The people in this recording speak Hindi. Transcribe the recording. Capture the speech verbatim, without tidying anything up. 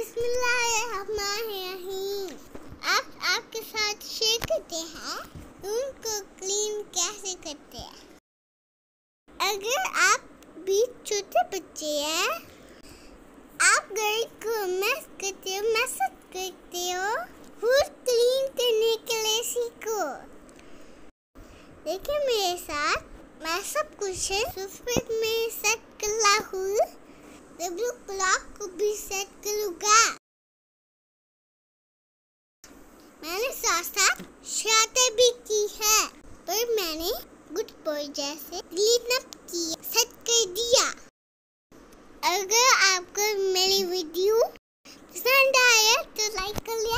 बिस्मिल्लाहिर्रहमानिर्रहीम। आप आपके साथ शेयर करते हैं रूम को क्लीन कैसे करते हैं। अगर आप भी छोटे बच्चे हैं, आप घर को मैस करते हो मैसेज करते हो, फूड क्लीन करने के लिए सीखो। देखिए मेरे साथ, मैं सब कुछ सोफे में सेट कर ला हूँ। डब्ल्यू क्लॉक को भी सेट करूँगा। मैंने साथ साथ शर्टें भी की है, पर मैंने गुड बॉय जैसे क्लीन अप किया, सेट कर दिया। अगर आपको मेरी वीडियो पसंद आया तो लाइक कर लिया।